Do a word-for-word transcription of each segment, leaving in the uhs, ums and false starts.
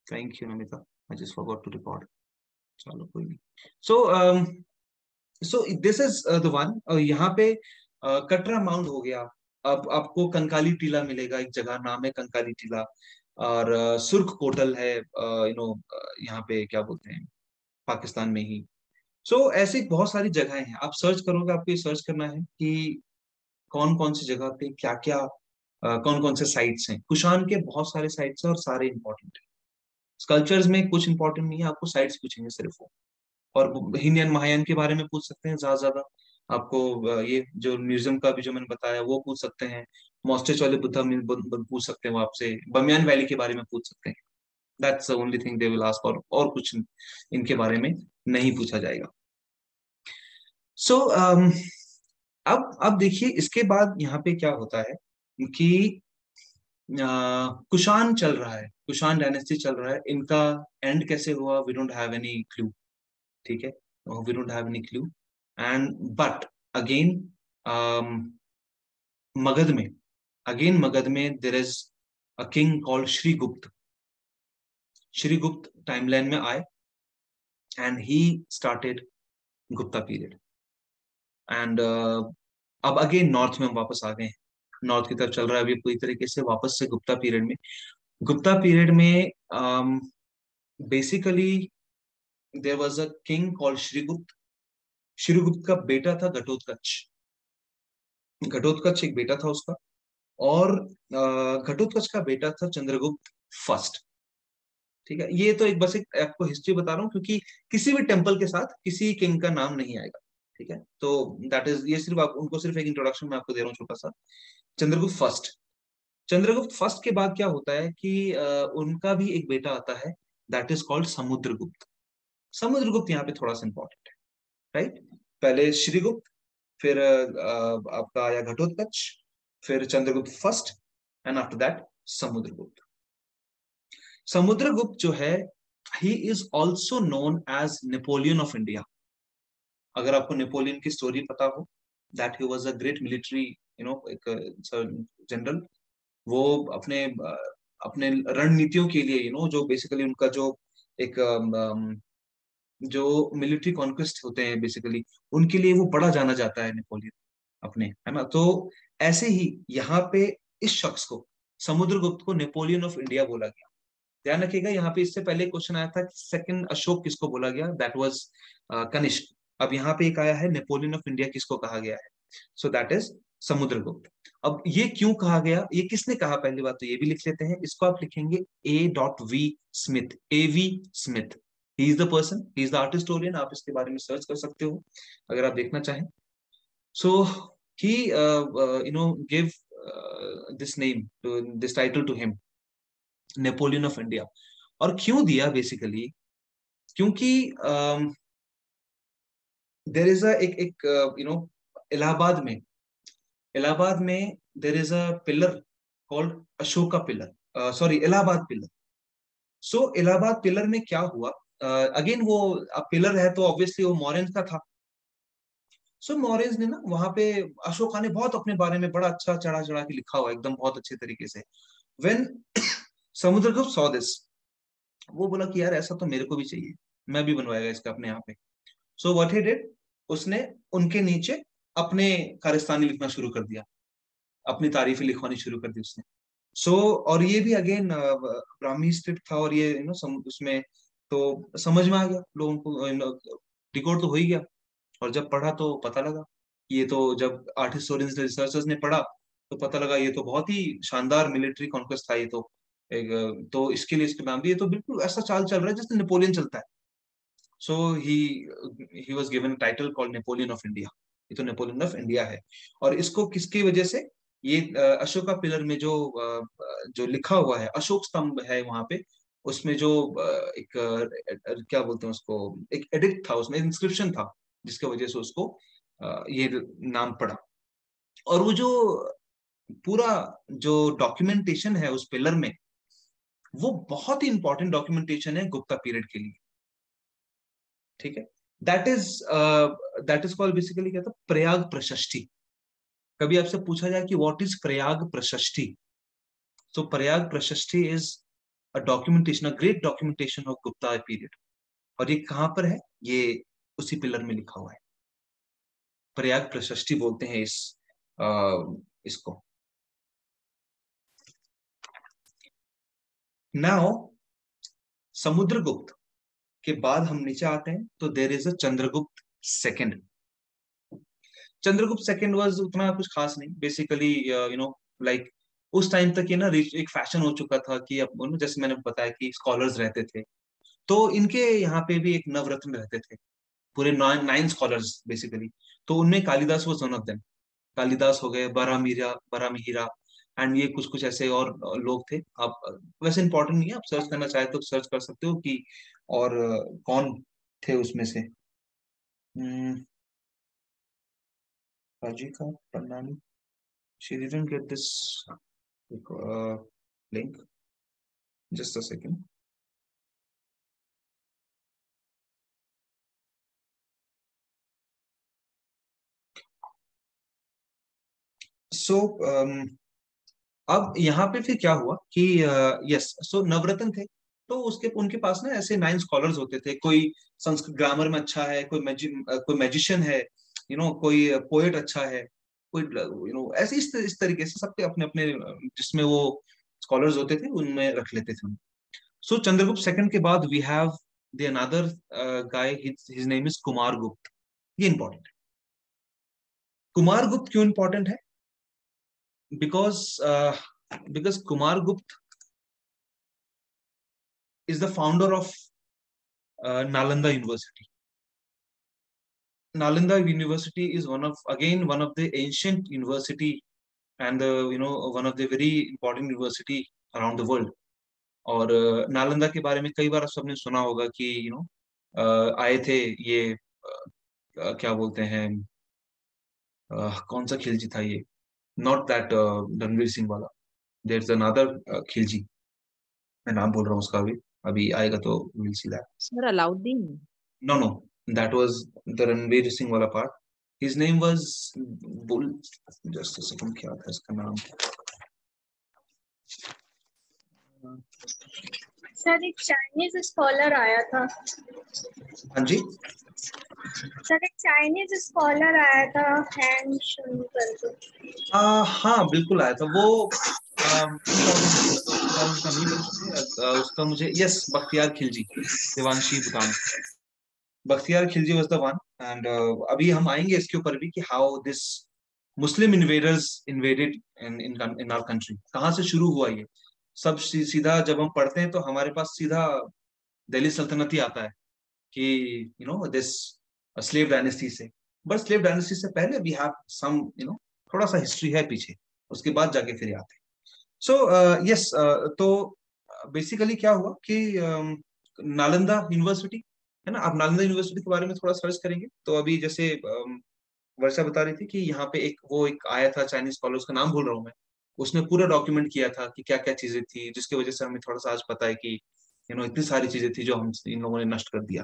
Thank you Namita, I just forgot to record. चलो कोई नहीं। So so this is the one. यहाँ पे uh, कटरा माउंट हो गया। अब आपको कंकाली टीला मिलेगा, एक जगह नाम है कंकाली टीला। और uh, सुर्ख कोटल है, यू नो यहाँ पे क्या बोलते हैं, पाकिस्तान में ही। सो so, ऐसी बहुत सारी जगहें हैं। आप सर्च करोगे, आपको ये सर्च करना है कि कौन कौन सी जगह पे क्या क्या, कौन कौन से साइट्स हैं। कुशान के बहुत सारे साइट्स हैं और सारे इंपॉर्टेंट हैं। स्कल्पचर्स में कुछ इंपॉर्टेंट नहीं है, आपको साइट्स पूछेंगे सिर्फ वो। और हीनयान महायान के बारे में पूछ सकते हैं ज्यादा ज्यादा। आपको अ, ये जो म्यूजियम का भी जो मैंने बताया वो पूछ सकते हैं। मॉस्टेच वाले बुद्धा में ब- ब- पूछ सकते हैं वो आपसे। बमियान वैली के बारे में पूछ सकते हैं। That's the only thing they will ask, और और कुछ इनके बारे में नहीं पूछा जाएगा। सो so, um, अब अब देखिए इसके बाद यहाँ पे क्या होता है कि अ, कुषाण चल रहा है, कुषाण डायनेस्टी चल रहा है। इनका एंड कैसे हुआ, we don't have any clue. ठीक है, we don't have any clue. And but again Magadh में, अगेन मगध में there is a king called Shrigupta. Shrigupta timeline में आए and he started Gupta period. And अब अगेन नॉर्थ में हम वापस आ गए हैं, नॉर्थ की तरफ चल रहा है अभी पूरी तरीके से वापस से गुप्ता पीरियड में। गुप्ता पीरियड में basically there was a king called Shrigupta. Shrigupta का बेटा था घटोत्कच। घटोत्कच एक बेटा था उसका। और अ, घटोत्कच का बेटा था चंद्रगुप्त फर्स्ट। ठीक है, ये तो एक बस एक आपको हिस्ट्री बता रहा हूँ, क्योंकि किसी भी टेम्पल के साथ किसी किंग का नाम नहीं आएगा। ठीक है, तो दैट इज, ये सिर्फ आप उनको सिर्फ एक इंट्रोडक्शन में आपको दे रहा हूँ छोटा सा। चंद्रगुप्त फर्स्ट। चंद्रगुप्त फर्स्ट के बाद क्या होता है कि अ, उनका भी एक बेटा आता है, that is called Samudragupta. Samudragupta यहाँ पे थोड़ा सा इंपॉर्टेंट है, राइट। पहले श्रीगुप्त, फिर अ, आपका आया घटोत्कच, फिर Chandragupta first, and after that Samudragupta. Samudragupta जो है, he is also known as Napoleon of India. अगर आपको नेपोलियन की स्टोरी पता हो, that he was a great military, you know, एक जनरल। वो अपने अ, अपने रणनीतियों के लिए, यू नो, जो बेसिकली उनका जो एक अम, अम, जो मिलिट्री कॉन्क्वेस्ट होते हैं बेसिकली, उनके लिए वो बड़ा जाना जाता है नेपोलियन अपने, है ना। तो ऐसे ही यहाँ पे इस शख्स को, समुद्रगुप्त को, नेपोलियन ऑफ इंडिया बोला गया। ध्यान रखिएगा, यहाँ पे इससे पहले क्वेश्चन आया था कि सेकंड अशोक किसको बोला गया, दैट वाज कनिष्क। अब यहाँ पे एक आया है नेपोलियन ऑफ इंडिया किसको कहा गया है, सो दैट इज समुद्रगुप्त। अब ये क्यों कहा गया, ये किसने कहा, पहली बात तो ये भी लिख लेते हैं। इसको आप लिखेंगे A dot V Smith, A V Smith. He is the person, he is the art historian. आप इसके बारे में सर्च कर सकते हो अगर आप देखना चाहें। So he you know give this name, this title to him, Napoleon of India. और क्यों दिया बेसिकली, क्योंकि देर इज अ एक एक यू नो इलाहाबाद में, इलाहाबाद में there is a pillar called Ashoka pillar, sorry Allahabad pillar. So Allahabad pillar में क्या हुआ, अगेन uh, वो पिलर है तो ऑब्वियसली वो मौर्यंस का था। सो so, मौर्यंस ने ना वहां पे, अशोका ने बहुत अपने बारे में बड़ा अच्छा चढ़ा चढ़ा के लिखा हुआ एकदम बहुत अच्छे तरीके से। व्हेन समुद्रगुप्त सॉ दिस, वो बोला कि यार ऐसा तो मेरे को भी चाहिए, मैं भी बनवाएगा इसका अपने यहाँ पे। सो व्हाट ही डिड, उसने उनके नीचे अपने कारस्तानी लिखना शुरू कर दिया, अपनी तारीफें लिखवानी शुरू कर दी उसने। सो so, और ये भी अगेन ब्राह्मी स्क्रिप्ट था, और ये यू नो उसमें तो समझ में आ गया लोगों को, डिकोड तो हो ही गया। और जब पढ़ा तो पता लगा, ये तो जब आर्ट हिस्टोरियंस रिसर्चर्स ने पढ़ा तो पता लगा ये तो बहुत ही शानदार मिलिट्री कॉन्क्वेस्ट था ये तो। एक, तो इसके लिए इसके नाम भी, ये तो बिल्कुल ऐसा चाल चल रहा है जैसे नेपोलियन चलता है। So he he was given title called Napoleon of India. ये तो नेपोलियन ऑफ इंडिया है। और इसको किसकी वजह से, ये अ, अशोका पिलर में जो अ, जो लिखा हुआ है, अशोक स्तंभ है वहां पे, उसमें जो अ, एक अ, क्या बोलते हैं उसको, एक एडिक्ट था, उसमें इंस्क्रिप्शन था, जिसकी वजह से उसको अ, ये नाम पड़ा। और वो जो पूरा जो डॉक्यूमेंटेशन है उस पिलर में, वो बहुत ही इंपॉर्टेंट डॉक्यूमेंटेशन है गुप्ता पीरियड के लिए। ठीक है, that is that is called basically क्या था, प्रयाग प्रशस्ति। कभी आपसे पूछा जाए कि व्हाट इज प्रयाग प्रशस्ति, तो Prayag Prashasti is a documentation, a great documentation of Gupta period. और ये कहाँ पर है? ये उसी पिलर में लिखा हुआ है। प्रयाग प्रशस्ति बोलते हैं इस आ, इसको। नाउ समुद्रगुप्त के बाद हम नीचे आते हैं तो there is a Chandragupta second. Chandragupta second was उतना कुछ खास नहीं, बेसिकली यू नो लाइक उस टाइम तक ये ना एक फैशन हो चुका था कि अब you know, जैसे मैंने बताया कि स्कॉलर्स रहते थे, तो इनके यहाँ पे भी एक नवरत्न रहते थे, पूरे नाइन स्कॉलर्स बेसिकली। तो उनमें Kalidasa was one of them. Kalidasa हो गए, बारामीरा बारामिहिरा, एंड ये कुछ कुछ ऐसे और लोग थे। आप वैसे इंपॉर्टेंट नहीं है, आप सर्च करना चाहे तो सर्च कर सकते हो कि और अ, कौन थे उसमें से। हम्म, Rajika Pannani. She didn't get this uh, link. Just a second. So um, अब यहाँ पे फिर क्या हुआ कि यस, सो नवरत्न थे, तो उसके उनके पास ना ऐसे नाइन स्कॉलर्स होते थे। कोई संस्कृत ग्रामर में अच्छा है, कोई मैजि, कोई मैजिशियन है, यू नो कोई पोएट अच्छा है, कोई यू नो ऐसे इस, इस तरीके से सबके अपने अपने जिसमें वो स्कॉलर्स होते थे उनमें रख लेते थे। सो चंद्रगुप्त सेकंड के बाद we have the another guy, his name is Kumar Gupta. ये इंपॉर्टेंट है। कुमार गुप्त क्यों इंपॉर्टेंट है? बिकॉज बिकॉज कुमार गुप्त is the founder of uh, Nalanda University. Nalanda University is one of again one of the ancient university and the you know one of the very important university around the world. और नालंदा के बारे में कई बार सबने सुना होगा कि you no आए थे ये uh, क्या बोलते हैं uh, कौन सा खिलजी था ये, नॉट दैट रणवीर सिंह वाला, देयर इज अनदर खिलजी, मैं नाम बोल रहा हूँ उसका, अभी अभी आएगा तो will see that. Sir Alauddin? No, no, that was the Ranveer Singh wala part. His name was Bull. Just a second, क्या था इसका नाम? सर एक चाइनीज स्कॉलर आया था। हाँ जी। सर एक चाइनीज स्कॉलर आया था, हैंग शुन करके। आ, हाँ बिल्कुल आया था वो। आ, उसका उनका नहीं बता, आ, उसका मुझे यस बख्तियार खिलजी, देवांशी भूटान, Bakhtiyar Khilji was the one. And अभी हम आएंगे इसके ऊपर भी कि how this Muslim invaders invaded in in in our country, कहाँ से शुरू हुआ ये सब। सीधा जब हम पढ़ते हैं तो हमारे पास सीधा दिल्ली सल्तनत ही आता है कि you know this slave dynasty से। बट स्लेव डायनेस्टी से पहले we have some you know थोड़ा सा हिस्ट्री है पीछे, उसके बाद जाके फिर आते हैं। सो यस, तो बेसिकली क्या हुआ कि um, नालंदा यूनिवर्सिटी है ना, आप नालंदा यूनिवर्सिटी के बारे में थोड़ा सर्च करेंगे तो अभी जैसे um, वर्षा बता रही थी कि यहाँ पे एक वो एक आया था चाइनीज स्कॉलर, उसका नाम भूल रहा हूँ मैं, उसने पूरा डॉक्यूमेंट किया था कि क्या क्या चीजें थी, जिसकी वजह से हमें थोड़ा सा आज पता है कि यू नो इतनी सारी चीजें थी जो हम इन लोगों ने नष्ट कर दिया।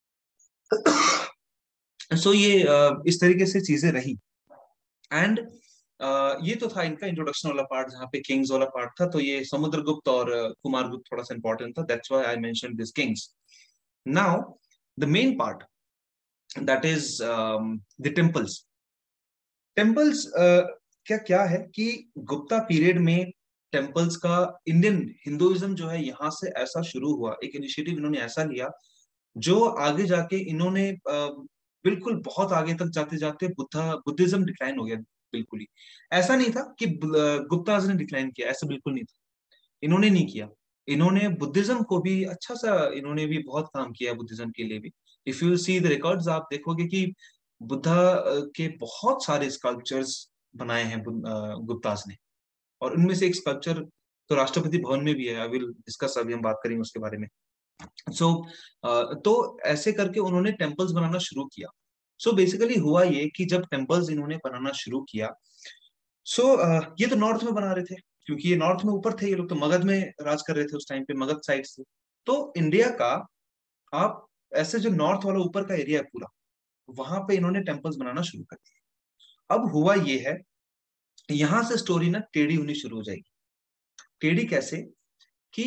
सो so, ये uh, इस तरीके से चीजें रही। एंड uh, ये तो था इनका इंट्रोडक्शन वाला पार्ट जहाँ पे किंग्स वाला पार्ट था। तो ये समुद्रगुप्त और uh, कुमारगुप्त थोड़ा सा इंपॉर्टेंट था, that's why I mentioned this kings. Now the main part that is the temples. Temples क्या क्या है कि गुप्ता पीरियड में टेम्पल्स का, इंडियन हिंदुइज्म जो है यहाँ से ऐसा शुरू हुआ, एक इनिशिएटिव इन्होंने ऐसा लिया जो आगे जाके इन्होंने uh, बिल्कुल बहुत आगे तक जाते जाते बुद्धा बुद्धिज्म डिक्लाइन हो गया बिल्कुल ही। ऐसा नहीं था कि गुप्ताज ने डिक्लाइन किया, ऐसा बिल्कुल नहीं था, इन्होंने नहीं किया। इन्होंने बुद्धिज्म को भी अच्छा सा, इन्होंने भी बहुत काम किया बुद्धिज्म के लिए भी। If you see the records आप देखोगे कि बुद्धा के बहुत सारे स्कल्पचर्स बनाए हैं गुप्ताज ने, और उनमें से एक स्कल्पचर तो राष्ट्रपति भवन में भी है। आई विल डिस्कस, अभी हम बात करेंगे उसके बारे में। सो so, uh, तो ऐसे करके उन्होंने टेम्पल्स बनाना शुरू किया। सो so, बेसिकली हुआ ये कि जब टेम्पल्स इन्होंने बनाना शुरू किया, सो so, uh, ये तो नॉर्थ में बना रहे थे क्योंकि ये नॉर्थ में ऊपर थे, ये लोग तो मगध में राज कर रहे थे उस टाइम पे, मगध साइड से। तो इंडिया का आप ऐसे जो नॉर्थ वाला ऊपर का एरिया है पूरा, वहां पे इन्होंने टेम्पल्स बनाना शुरू कर दिया। अब हुआ ये है, यहां से स्टोरी ना टेढ़ी होनी शुरू हो जाएगी। टेढ़ी कैसे कि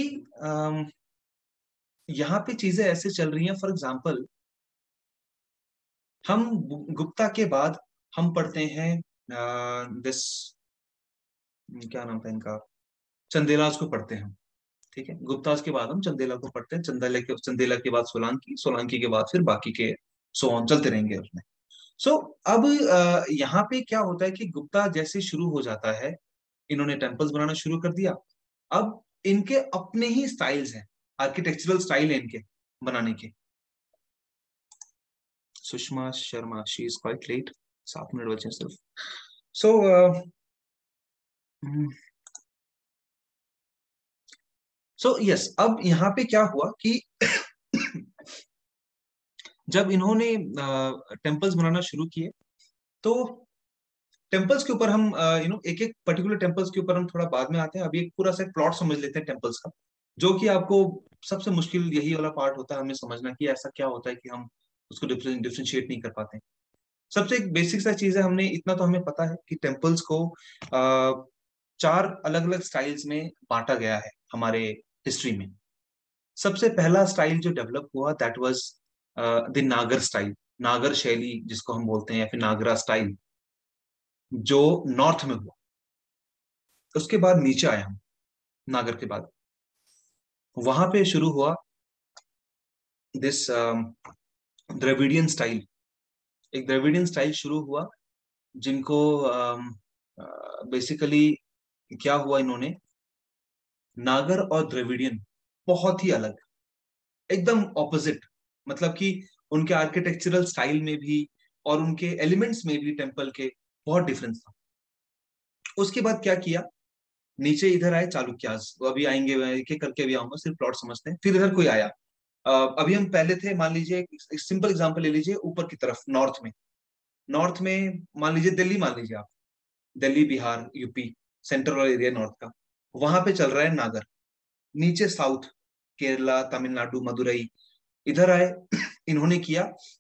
यहाँ पे चीजें ऐसे चल रही हैं। फॉर एग्जाम्पल, हम गुप्ता के बाद हम पढ़ते हैं दिस, क्या नाम था इनका, चंदेलाज को पढ़ते हैं। ठीक है, गुप्ताज के बाद हम चंदेला को पढ़ते हैं, चंदेला के चंदेला के बाद सोलंकी, सोलंकी के बाद फिर बाकी के सो ऑन चलते रहेंगे उसमें। सो so, अब अ, यहाँ पे क्या होता है कि गुप्ता जैसे शुरू हो जाता है, इन्होंने टेम्पल्स बनाना शुरू कर दिया। अब इनके अपने ही स्टाइल्स हैं, आर्किटेक्चरल स्टाइल है इनके बनाने के। Sushma Sharma, she is quite late, सात मिनट बचे सिर्फ। सो सो यस, अब यहाँ पे क्या हुआ कि जब इन्होंने टेम्पल्स बनाना शुरू किए, तो टेम्पल्स के ऊपर हम यू नो एक एक पर्टिकुलर टेम्पल्स के ऊपर हम थोड़ा बाद में आते हैं। अभी एक पूरा सा प्लॉट समझ लेते हैं टेम्पल्स का, जो कि आपको सबसे मुश्किल यही वाला पार्ट होता है हमें समझना कि ऐसा क्या होता है कि हम उसको डिफ्रेंशिएट नहीं कर पाते। सबसे एक बेसिक सा चीज है, हमने इतना तो हमें पता है कि टेम्पल्स को आ, चार अलग अलग स्टाइल्स में बांटा गया है हमारे हिस्ट्री में। सबसे पहला स्टाइल जो डेवलप हुआ, that was the Nagara style, Nagara शैली जिसको हम बोलते हैं, या फिर नागरा स्टाइल, जो नॉर्थ में हुआ। उसके बाद नीचे आया हम, नागर के बाद वहां पे शुरू हुआ दिस द्रविडियन स्टाइल। एक द्रविडियन स्टाइल शुरू हुआ, जिनको बेसिकली uh, क्या हुआ, इन्होंने नागर और द्रविडियन बहुत ही अलग, एकदम ऑपोजिट, मतलब कि उनके आर्किटेक्चरल स्टाइल में भी और उनके एलिमेंट्स में भी टेम्पल के बहुत डिफरेंस था। उसके बाद क्या किया, नीचे इधर आए चालुक्यास, वो अभी आएंगे, एक एक करके भी आऊंगा, सिर्फ प्लॉट समझते हैं। फिर इधर कोई आया, अ, अभी हम पहले थे, मान लीजिए एक सिंपल एग्जांपल ले लीजिए, ऊपर की तरफ नॉर्थ में, नॉर्थ में मान लीजिए दिल्ली, मान लीजिए आप दिल्ली, बिहार, यूपी, सेंट्रल वाला एरिया नॉर्थ का, वहां पे चल रहा है नागर। नीचे साउथ, केरला, तमिलनाडु, मदुरई, इधर आए इन्होंने किया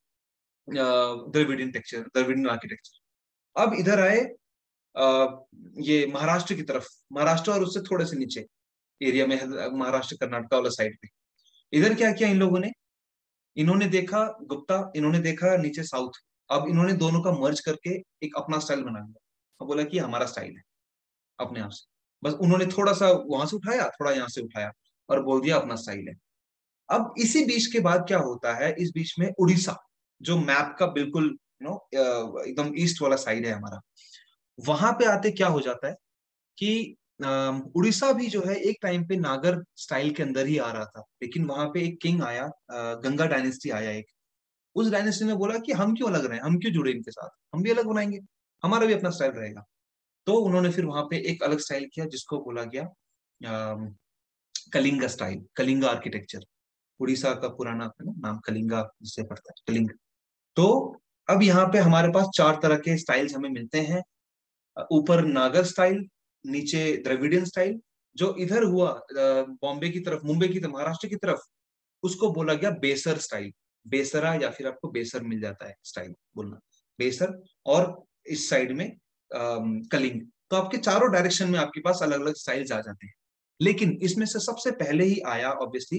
द्रविडियन टेक्सचर, द्रविडियन आर्किटेक्चर। अब इधर आए आ, ये महाराष्ट्र की तरफ, महाराष्ट्र और उससे थोड़े से नीचे एरिया में, महाराष्ट्र कर्नाटका वाला साइड पे, इधर क्या किया इन लोगों ने, इन्होंने देखा गुप्ता, इन्होंने देखा नीचे साउथ। अब इन्होंने दोनों का मर्ज करके एक अपना स्टाइल बना लिया, अब बोला कि हमारा स्टाइल है अपने आप से। बस उन्होंने थोड़ा सा वहां से उठाया, थोड़ा यहाँ से उठाया, और बोल दिया अपना स्टाइल है। अब इसी बीच के बाद क्या होता है, इस बीच में उड़ीसा, जो मैप का बिल्कुल यू नो एकदम ईस्ट वाला साइड है हमारा, वहां पे आते क्या हो जाता है कि अम, उड़ीसा भी जो है एक टाइम पे नागर स्टाइल के अंदर ही आ रहा था, लेकिन वहां पे एक किंग आया, अ, गंगा डायनेस्टी आया एक। उस डायनेस्टी ने बोला कि हम क्यों अलग रहे, हम क्यों जुड़े इनके साथ, हम भी अलग बनाएंगे, हमारा भी अपना स्टाइल रहेगा। तो उन्होंने फिर वहां पे एक अलग स्टाइल किया, जिसको बोला गया um, Kalinga style, Kalinga architecture. Orissa का पुराना है ना नाम कलिंगा, जिससे पड़ता है कलिंग। तो अब यहाँ पे हमारे पास चार तरह के स्टाइल्स हमें मिलते हैं, ऊपर नागर स्टाइल, नीचे द्रविडियन स्टाइल। जो इधर हुआ बॉम्बे की तरफ, मुंबई की तरफ, महाराष्ट्र की तरफ, उसको बोला गया बेसर स्टाइल, बेसरा, या फिर आपको बेसर मिल जाता है स्टाइल बोलना, बेसर। और इस साइड में अम, कलिंग। तो आपके चारों डायरेक्शन में आपके पास अलग अलग स्टाइल्स आ जाते हैं। लेकिन इसमें से सबसे पहले ही आया ऑब्वियसली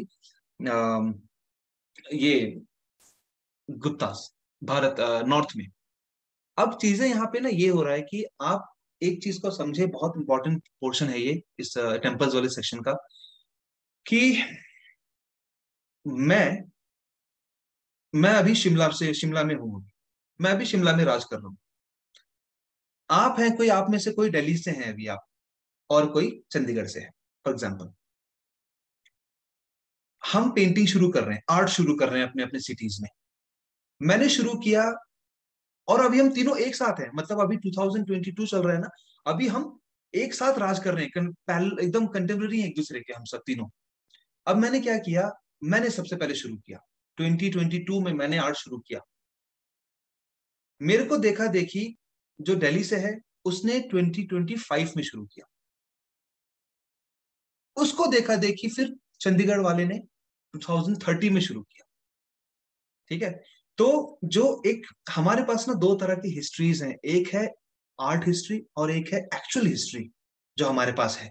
ये गुप्तास, भारत, नॉर्थ में। अब चीजें यहाँ पे ना ये हो रहा है कि आप एक चीज को समझे, बहुत इंपॉर्टेंट पोर्शन है ये इस टेम्पल्स वाले सेक्शन का, कि मैं मैं अभी शिमला से, शिमला में हूँ, मैं अभी शिमला में राज कर रहा हूँ। आप हैं कोई, आप में से कोई दिल्ली से हैं अभी आप, और कोई चंडीगढ़ से है फॉर एग्जाम्पल। हम पेंटिंग शुरू कर रहे हैं, आर्ट शुरू कर रहे हैं अपने अपने सिटीज में। मैंने शुरू किया, और अभी हम तीनों एक साथ हैं, मतलब अभी टू थाउजेंड ट्वेंटी टू चल रहा है ना, अभी हम एक साथ राज कर रहे हैं, एकदम कंटेम्प्रेरी हैं एक दूसरे के हम सब तीनों। अब मैंने क्या किया, मैंने सबसे पहले शुरू किया ट्वेंटी ट्वेंटी टू में, मैंने आर्ट शुरू किया। मेरे को देखा देखी जो दिल्ली से है, उसने ट्वेंटी ट्वेंटी फाइव में शुरू किया। उसको देखा देखी फिर चंडीगढ़ वाले ने टू थाउजेंड थर्टी में शुरू किया। ठीक है, तो जो एक हमारे पास ना दो तरह की हिस्ट्रीज हैं, एक है आर्ट हिस्ट्री और एक है एक्चुअल हिस्ट्री जो हमारे पास है।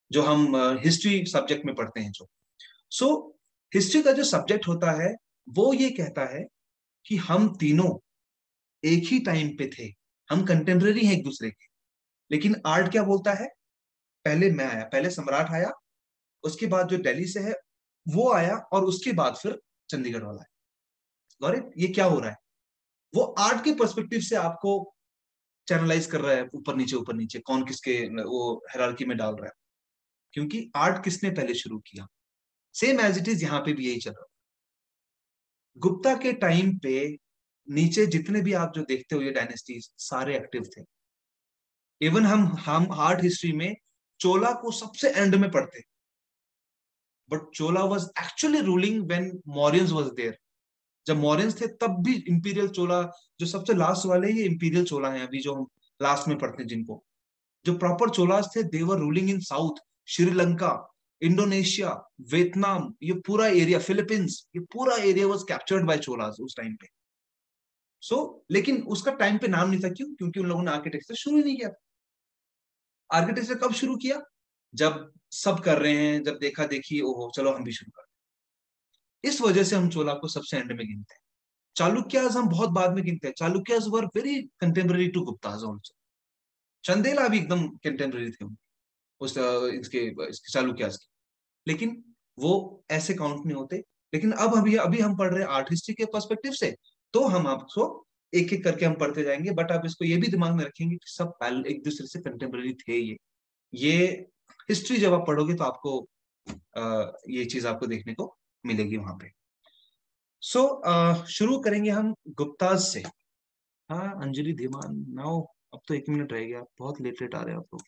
जो हम हिस्ट्री सब्जेक्ट में पढ़ते हैं जो। सो हिस्ट्री का जो सब्जेक्ट होता है वो ये कहता है कि हम तीनों एक ही टाइम पे थे, हम कंटेम्पररी हैं एक दूसरे के। लेकिन आर्ट क्या बोलता है, पहले मैं आया, पहले सम्राट आया, उसके बाद जो दिल्ली से है वो आया, और उसके बाद फिर चंडीगढ़ वाला है। गौरव, ये क्या हो रहा है, वो आर्ट के पर्सपेक्टिव से आपको चैनलाइज कर रहा है, ऊपर नीचे ऊपर नीचे, कौन किसके वो हायरार्की में डाल रहा है। क्योंकि आर्ट किसने पहले शुरू किया, सेम एज इट इज यहाँ पे भी यही चल रहा है। गुप्ता के टाइम पे नीचे जितने भी आप जो देखते हो ये डायनेस्टीज सारे एक्टिव थे। इवन हम हम आर्ट हिस्ट्री में चोला को सबसे एंड में पढ़ते, but Chola was actually ruling when Mauryans was there. जब मौर्यंस थे तब भी इंपीरियल चोला, जो सबसे लास्ट वाले ये इंपीरियल चोला हैं अभी जो हम लास्ट में पढ़ते हैं जिनको, जो प्रॉपर चोलास थे they were ruling in south, Sri Lanka, Indonesia, Vietnam, ये पूरा एरिया, फिलीपींस, ये पूरा area was captured by Cholas उस टाइम पे। सो so, लेकिन उसका टाइम पे नाम नहीं था, क्यों? क्योंकि उन लोगों ने आर्किटेक्चर शुरू ही नहीं किया था। आर्किटेक्चर कब शुरू किया, जब सब कर रहे हैं, जब देखा देखी ओहो चलो हम भी शुरू कर। इस वजह से हम चोला को सबसे एंड में गिनते हैं। चालुक्याज हम बहुत बाद में गिनते हैं, Chalukyas were very contemporary to Guptas also. Chandela भी एकदम कंटेम्पररी थे उस इसके, इसके चालुक्याज के, लेकिन वो ऐसे काउंट नहीं होते। लेकिन अब अभी अभी हम पढ़ रहे हैं आर्ट हिस्ट्री के पर्सपेक्टिव से, तो हम आपको एक एक करके हम पढ़ते जाएंगे, बट आप इसको ये भी दिमाग में रखेंगे कि सब पहले एक दूसरे से कंटेम्पररी थे। ये ये हिस्ट्री जब आप पढ़ोगे तो आपको आ, ये चीज आपको देखने को मिलेगी वहां पे। सो so, शुरू करेंगे हम गुप्ताज से। हाँ अंजलि धीमान नाउ, अब तो एक मिनट रह गया, बहुत लेट लेट आ रहे हैं आप लोग।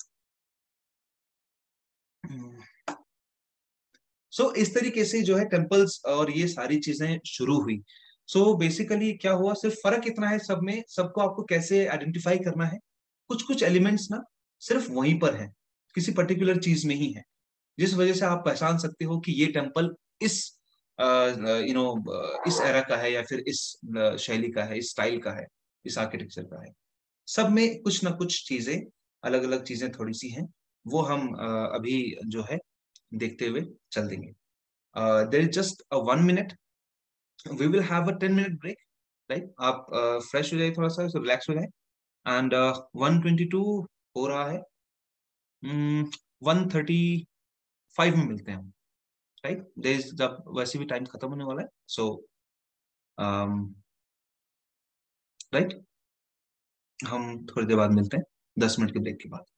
सो so, इस तरीके से जो है टेम्पल्स और ये सारी चीजें शुरू हुई। सो so, बेसिकली क्या हुआ, सिर्फ फर्क इतना है सब में, सबको आपको कैसे आइडेंटिफाई करना है, कुछ कुछ एलिमेंट्स ना सिर्फ वहीं पर है, किसी पर्टिकुलर चीज में ही है, जिस वजह से आप पहचान सकते हो कि ये टेम्पल इस यू नो इस एरा का है, या फिर इस uh, शैली का है, इस स्टाइल का है, इस आर्किटेक्चर का है। सब में कुछ ना कुछ चीजें, अलग अलग चीजें थोड़ी सी हैं, वो हम uh, अभी जो है देखते हुए चल देंगे। There is just a one minute, we will have a ten minute break, right? आप फ्रेश uh, हो जाए, थोड़ा सा रिलैक्स हो जाए। एंड वन ट्वेंटी टू हो रहा है, वन थर्टी फाइव में मिलते हैं हम, राइट? देयर इज, जब वैसे भी टाइम खत्म होने वाला है, सो राइट, हम थोड़ी देर बाद मिलते हैं, दस मिनट के ब्रेक के बाद।